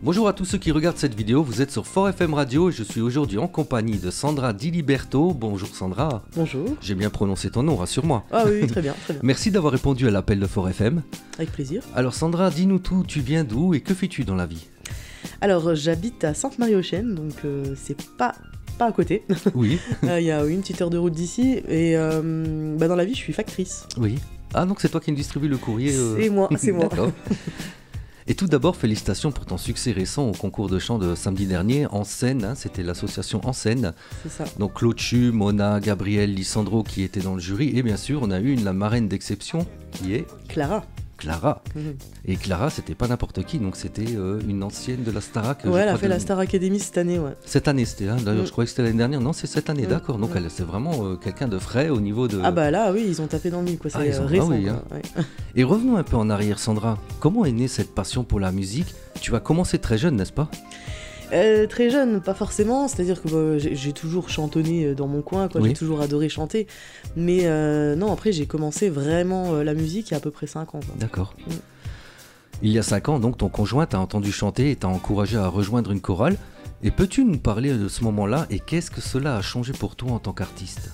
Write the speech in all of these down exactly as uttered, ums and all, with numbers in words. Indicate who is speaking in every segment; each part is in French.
Speaker 1: Bonjour à tous ceux qui regardent cette vidéo, vous êtes sur Fort F M Radio et je suis aujourd'hui en compagnie de Sandra Di Liberto. Bonjour Sandra.
Speaker 2: Bonjour.
Speaker 1: J'ai bien prononcé ton nom, rassure-moi.
Speaker 2: Ah oui, très bien, très bien.
Speaker 1: Merci d'avoir répondu à l'appel de Fort F M.
Speaker 2: Avec plaisir.
Speaker 1: Alors Sandra, dis-nous tout, tu viens d'où et que fais-tu dans la vie?
Speaker 2: Alors j'habite à Sainte-Marie-aux-Chênes, donc euh, c'est pas... pas à côté.
Speaker 1: Oui.
Speaker 2: Il euh, y a une petite heure de route d'ici et euh, bah dans la vie je suis factrice.
Speaker 1: Oui. Ah donc c'est toi qui me distribue le courrier euh...
Speaker 2: C'est moi, c'est moi.
Speaker 1: D'accord. Et tout d'abord, félicitations pour ton succès récent au concours de chant de samedi dernier, En Scène, hein, c'était l'association En Scène.
Speaker 2: C'est ça.
Speaker 1: Donc Claude Chu, Mona, Gabriel, Lisandro qui étaient dans le jury. Et bien sûr, on a eu une, la marraine d'exception qui est...
Speaker 2: Clara.
Speaker 1: Clara.
Speaker 2: Mmh.
Speaker 1: Et Clara, c'était pas n'importe qui, donc c'était euh, une ancienne de la Starac.
Speaker 2: Ouais, elle a
Speaker 1: crois,
Speaker 2: fait
Speaker 1: de...
Speaker 2: la Star Academy cette année, ouais.
Speaker 1: Cette année, c'était, hein, d'ailleurs,
Speaker 2: mmh.
Speaker 1: je croyais que c'était l'année dernière. Non, c'est cette année, mmh. d'accord. Donc
Speaker 2: mmh.
Speaker 1: elle, c'est vraiment euh, quelqu'un de frais au niveau de...
Speaker 2: Ah bah là, oui, ils ont tapé dans le mille, quoi. C'est
Speaker 1: ah,
Speaker 2: euh, récent.
Speaker 1: Ah, oui, hein.
Speaker 2: Ouais.
Speaker 1: Et revenons un peu en arrière, Sandra. Comment est née cette passion pour la musique? Tu as commencé très jeune, n'est-ce pas?
Speaker 2: Euh, très jeune, pas forcément, c'est-à-dire que bah, j'ai, j'ai toujours chantonné dans mon coin, quoi. Oui. J'ai toujours adoré chanter, mais euh, non, après j'ai commencé vraiment euh, la musique il y a à peu près cinq ans.
Speaker 1: D'accord.
Speaker 2: Mm.
Speaker 1: Il y a cinq ans, donc ton conjoint t'a entendu chanter et t'a encouragé à rejoindre une chorale. Et peux-tu nous parler de ce moment-là et qu'est-ce que cela a changé pour toi en tant qu'artiste?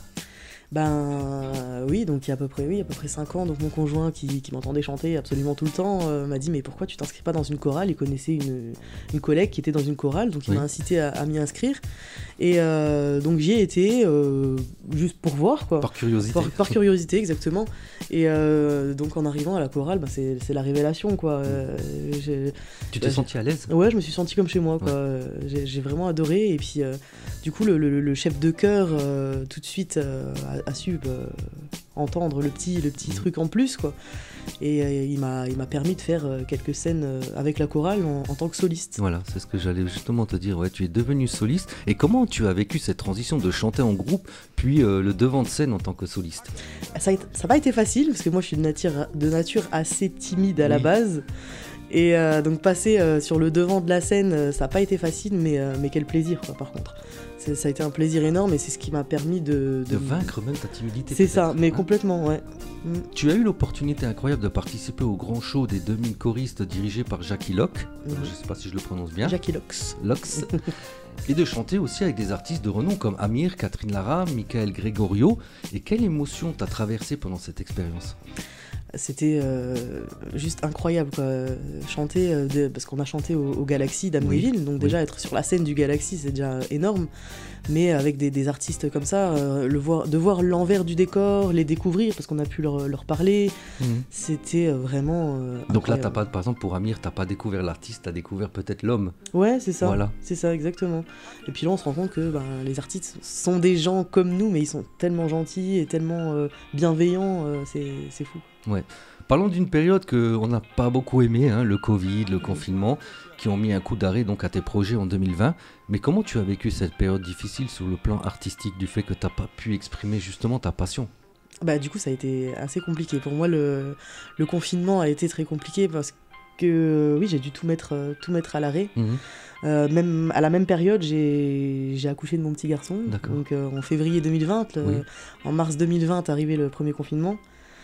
Speaker 2: Ben oui, donc il y a à peu près oui, à peu près cinq ans, donc mon conjoint qui, qui m'entendait chanter absolument tout le temps euh, m'a dit mais pourquoi tu t'inscris pas dans une chorale? Il connaissait une, une collègue qui était dans une chorale, donc il oui. m'a incité à, à m'y inscrire. Et euh, donc j'y ai été euh, juste pour voir quoi.
Speaker 1: Par curiosité.
Speaker 2: Par, par curiosité exactement. Et euh, donc en arrivant à la chorale, ben, c'est, c'est la révélation quoi. Euh, j'ai,
Speaker 1: tu t'es
Speaker 2: bah,
Speaker 1: senti à l'aise?
Speaker 2: Ouais, je me suis senti comme chez moi quoi. Ouais. J'ai, j'ai vraiment adoré et puis euh, du coup le, le, le chef de chœur euh, tout de suite euh, a, a su euh, entendre le petit, le petit mmh. truc en plus quoi. Et euh, il, m'a, il m'a permis de faire euh, quelques scènes euh, avec la chorale en, en tant que soliste.
Speaker 1: Voilà, c'est ce que j'allais justement te dire, ouais, tu es devenue soliste. Et comment tu as vécu cette transition de chanter en groupe puis euh, le devant de scène en tant que soliste?
Speaker 2: Ça n'a pas été facile parce que moi je suis de nature, de nature assez timide à oui. la base. Et euh, donc passer euh, sur le devant de la scène, euh, ça n'a pas été facile, mais, euh, mais quel plaisir quoi, par contre. C'est, ça a été un plaisir énorme et c'est ce qui m'a permis de...
Speaker 1: De, de vaincre même ta timidité.
Speaker 2: C'est ça, mais hein? Complètement, ouais.
Speaker 1: Mm. Tu as eu l'opportunité incroyable de participer au grand show des deux mille choristes dirigé par Jackie Locke, mm-hmm. je ne sais pas si je le prononce bien.
Speaker 2: Jackie Lox.
Speaker 1: Lox. Et de chanter aussi avec des artistes de renom comme Amir, Catherine Lara, Michael Gregorio. Et quelle émotion t'as traversée pendant cette expérience?
Speaker 2: C'était euh, juste incroyable quoi. Chanter, euh, de, parce qu'on a chanté au, au Galaxy d'Amnéville, oui, donc déjà oui. être sur la scène du Galaxy c'est déjà énorme, mais avec des, des artistes comme ça, euh, le voir, de voir l'envers du décor, les découvrir parce qu'on a pu leur, leur parler, mmh. c'était vraiment euh,
Speaker 1: donc là t'as pas, par exemple pour Amir, t'as pas découvert l'artiste, t'as découvert peut-être l'homme.
Speaker 2: Ouais c'est ça,
Speaker 1: voilà.
Speaker 2: c'est ça exactement. Et puis là on se rend compte que ben, les artistes sont des gens comme nous, mais ils sont tellement gentils et tellement euh, bienveillants, euh, c'est, c'est fou.
Speaker 1: Ouais. Parlons d'une période qu'on n'a pas beaucoup aimée, hein, le Covid, le confinement, qui ont mis un coup d'arrêt donc à tes projets en deux mille vingt. Mais comment tu as vécu cette période difficile sur le plan artistique, du fait que tu n'as pas pu exprimer justement ta passion?
Speaker 2: Bah, du coup, ça a été assez compliqué. Pour moi, le, le confinement a été très compliqué parce que oui, j'ai dû tout mettre, tout mettre à l'arrêt. Mmh. Euh, même, à la même période, j'ai, j'ai accouché de mon petit garçon.
Speaker 1: D'accord.
Speaker 2: Donc, euh, en février deux mille vingt, le, oui. en mars deux mille vingt, arrivé le premier confinement.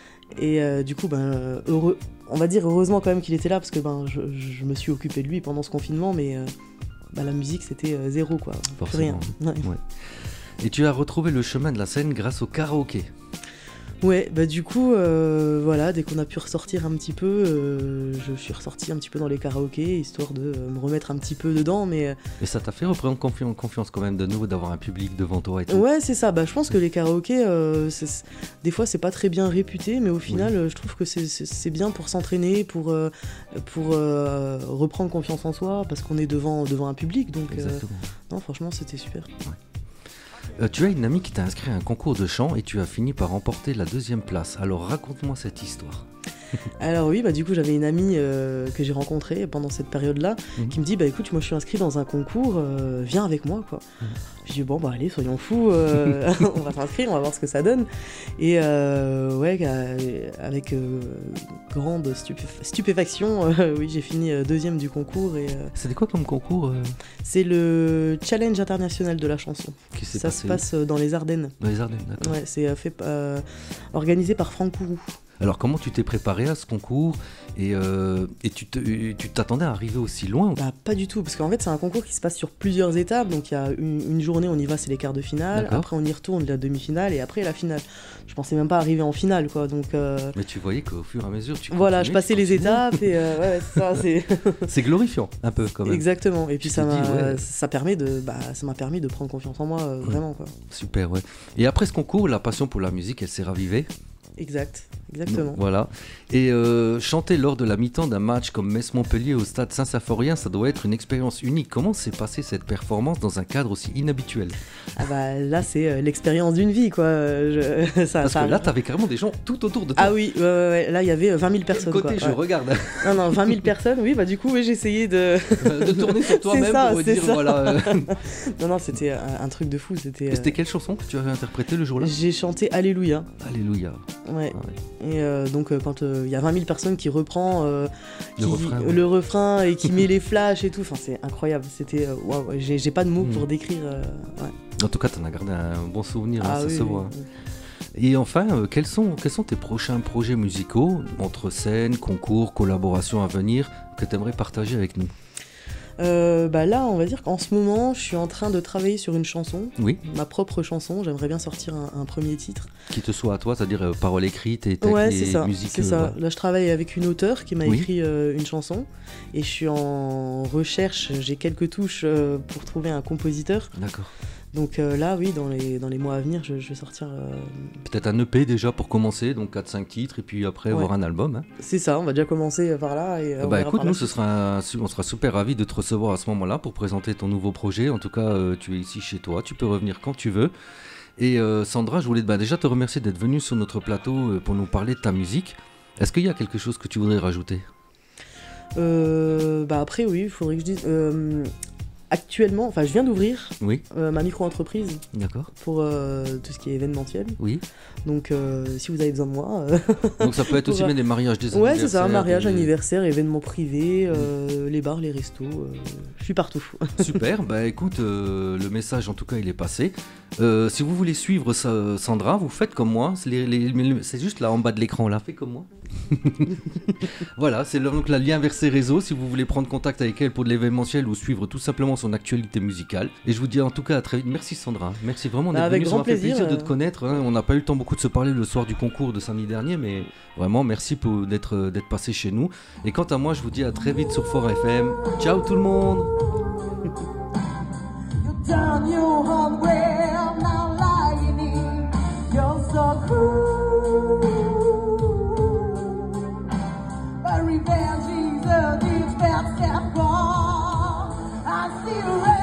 Speaker 2: Et euh, du coup, ben, heureux, on va dire heureusement quand même qu'il était là parce que ben, je, je me suis occupée de lui pendant ce confinement, mais euh, ben, la musique c'était euh, zéro quoi,
Speaker 1: forcément.
Speaker 2: Plus rien. Ouais.
Speaker 1: Ouais. Et tu as retrouvé le chemin de la scène grâce au karaoké.
Speaker 2: Ouais, bah du coup, euh, voilà, dès qu'on a pu ressortir un petit peu, euh, je suis ressortie un petit peu dans les karaokés, histoire de euh, me remettre un petit peu dedans, mais...
Speaker 1: Et ça t'a fait reprendre confiance, confiance quand même de nouveau, d'avoir un public devant toi et tout?
Speaker 2: Ouais, c'est ça, bah je pense que les karaokés, euh, c'est, des fois c'est pas très bien réputé, mais au final, oui. je trouve que c'est, c'est, c'est bien pour s'entraîner, pour, euh, pour euh, reprendre confiance en soi, parce qu'on est devant, devant un public, donc... Euh, non, franchement, c'était super.
Speaker 1: Ouais. Euh, tu as une amie qui t'a inscrit à un concours de chant et tu as fini par remporter la deuxième place. Alors raconte-moi cette histoire.
Speaker 2: Alors oui, bah du coup j'avais une amie euh, que j'ai rencontrée pendant cette période-là mmh. qui me dit bah écoute moi je suis inscrit dans un concours, euh, viens avec moi quoi. Mmh. Je dis bon bah allez soyons fous, euh, on va s'inscrire, on va voir ce que ça donne. Et euh, ouais avec euh, grande stupéf- stupéfaction, euh, oui j'ai fini deuxième du concours. Et euh,
Speaker 1: c'était quoi comme concours?
Speaker 2: C'est le Challenge international de la chanson.
Speaker 1: Qui s'est
Speaker 2: ça
Speaker 1: passé
Speaker 2: se passe dans les Ardennes.
Speaker 1: Dans les Ardennes, d'accord.
Speaker 2: Ouais, c'est fait euh, organisé par Franck Kourou.
Speaker 1: Alors comment tu t'es préparé à ce concours et, euh, et tu te- tu t'attendais à arriver aussi loin?
Speaker 2: Bah, pas du tout, parce qu'en fait c'est un concours qui se passe sur plusieurs étapes, donc il y a une, une journée on y va, c'est les quarts de finale,
Speaker 1: D'accord.
Speaker 2: après on y retourne, la demi-finale, et après la finale. Je pensais même pas arriver en finale, quoi, donc euh,
Speaker 1: Mais tu voyais qu'au fur et à mesure, tu
Speaker 2: voilà, je
Speaker 1: continuais,
Speaker 2: passais
Speaker 1: tu
Speaker 2: les
Speaker 1: continuais.
Speaker 2: étapes, et euh, ouais, c'est ça, c'est...
Speaker 1: C'est glorifiant, un peu quand même.
Speaker 2: Exactement, et puis
Speaker 1: Tu
Speaker 2: ça
Speaker 1: te
Speaker 2: m'a,
Speaker 1: dis, ouais.
Speaker 2: ça permet de, bah, ça m'a permis de prendre confiance en moi, euh, vraiment, quoi.
Speaker 1: Super, ouais. Et après ce concours, la passion pour la musique, elle s'est ravivée.
Speaker 2: Exact, exactement.
Speaker 1: Voilà. Et euh, chanter lors de la mi-temps d'un match comme Metz-Montpellier au stade Saint-Symphorien, ça doit être une expérience unique. Comment s'est passée cette performance dans un cadre aussi inhabituel?
Speaker 2: Ah bah là c'est euh, l'expérience d'une vie, quoi. euh, Je... ça,
Speaker 1: Parce
Speaker 2: ça...
Speaker 1: que là, t'avais carrément des gens tout autour de toi.
Speaker 2: Ah oui, ouais, ouais, ouais. Là il y avait vingt mille personnes.
Speaker 1: Côté,
Speaker 2: quoi.
Speaker 1: je
Speaker 2: Ouais.
Speaker 1: regarde.
Speaker 2: Non, non, vingt mille personnes, oui, bah du coup, oui, j'ai essayé de.
Speaker 1: de tourner sur toi-même
Speaker 2: ça,
Speaker 1: pour
Speaker 2: c'est
Speaker 1: dire
Speaker 2: ça.
Speaker 1: voilà. euh,
Speaker 2: Non, non, c'était un, un truc de fou. C'était.
Speaker 1: Et
Speaker 2: euh,
Speaker 1: c'était quelle chanson que tu avais interprétée le jour-là?
Speaker 2: J'ai chanté Alléluia.
Speaker 1: Alléluia.
Speaker 2: Ouais.
Speaker 1: Ah ouais.
Speaker 2: Et euh, donc, euh, quand il y a vingt mille personnes qui reprend euh,
Speaker 1: Le
Speaker 2: qui-
Speaker 1: refrain, ouais.
Speaker 2: le refrain et qui met les flashs et tout, enfin, c'est incroyable. C'était. euh, waouh, j'ai j'ai pas de mots
Speaker 1: Mm.
Speaker 2: pour décrire. euh, ouais.
Speaker 1: En tout cas, t'en as gardé un bon souvenir, hein,
Speaker 2: Ah
Speaker 1: ça
Speaker 2: oui,
Speaker 1: se
Speaker 2: oui,
Speaker 1: voit.
Speaker 2: oui.
Speaker 1: Et enfin, euh, quels, sont, quels sont tes prochains projets musicaux, entre scènes, concours, collaborations à venir, que tu aimerais partager avec nous?
Speaker 2: Euh, bah là, on va dire qu'en ce moment, je suis en train de travailler sur une chanson,
Speaker 1: Oui,
Speaker 2: ma propre chanson. J'aimerais bien sortir un, un premier titre.
Speaker 1: qui te soit à toi, c'est-à-dire euh, paroles écrites et textes
Speaker 2: Ouais,
Speaker 1: et
Speaker 2: c'est ça.
Speaker 1: musique.
Speaker 2: C'est
Speaker 1: euh,
Speaker 2: ça.
Speaker 1: ouais.
Speaker 2: Là, je travaille avec une auteure qui m'a
Speaker 1: Oui.
Speaker 2: écrit euh, une chanson et je suis en recherche. J'ai quelques touches euh, pour trouver un compositeur.
Speaker 1: D'accord.
Speaker 2: Donc euh, là, oui, dans les, dans les mois à venir, je, je vais sortir. euh,
Speaker 1: Peut-être un E P déjà pour commencer, donc quatre cinq titres, et puis après
Speaker 2: Ouais.
Speaker 1: avoir un album. Hein.
Speaker 2: C'est ça. On va déjà commencer par là et. euh,
Speaker 1: Ah
Speaker 2: on
Speaker 1: bah
Speaker 2: verra
Speaker 1: écoute,
Speaker 2: par la
Speaker 1: nous, ce
Speaker 2: suite.
Speaker 1: sera un- on sera super ravis de te recevoir à ce moment-là pour présenter ton nouveau projet. En tout cas, euh, tu es ici chez toi, tu peux revenir quand tu veux. Et euh, Sandra, je voulais bah, déjà te remercier d'être venue sur notre plateau euh, pour nous parler de ta musique. Est-ce qu'il y a quelque chose que tu voudrais rajouter?
Speaker 2: Euh, bah après, oui, il faudrait que je dise. euh, actuellement, enfin, je viens d'ouvrir
Speaker 1: Oui,
Speaker 2: euh, ma micro-entreprise
Speaker 1: d'accord.
Speaker 2: pour euh, tout ce qui est événementiel.
Speaker 1: Oui.
Speaker 2: Donc, euh, si vous avez besoin de moi. euh,
Speaker 1: Donc ça peut être aussi
Speaker 2: Pour-
Speaker 1: bien des mariages, des
Speaker 2: Ouais, c'est ça,
Speaker 1: anniversaires,
Speaker 2: mariage,
Speaker 1: des-
Speaker 2: anniversaire, événements privés, euh, les bars, les restos, euh, je suis partout.
Speaker 1: Super, bah écoute, euh, le message en tout cas il est passé. Euh, si vous voulez suivre Sa- Sandra, vous faites comme moi, c'est les- les- c'est juste là en bas de l'écran là, fais comme moi. Voilà, c'est le, donc le lien vers ses réseaux si vous voulez prendre contact avec elle pour de l'événementiel ou suivre tout simplement son actualité musicale. Et je vous dis en tout cas à très vite. Merci Sandra, merci vraiment d'être
Speaker 2: Bah, avec
Speaker 1: venue, ça
Speaker 2: grand
Speaker 1: m'a fait
Speaker 2: plaisir,
Speaker 1: plaisir de
Speaker 2: euh.
Speaker 1: te connaître. hein. On n'a pas eu le temps beaucoup de se parler le soir du concours de samedi dernier, mais vraiment merci pour d'être euh, d'être passé chez nous. Et quant à moi, je vous dis à très vite sur Fort F M. Ciao tout le monde.
Speaker 3: You done your own well, now lying in, you're so cruel. But revenge is a deep step, step wrong. I see red.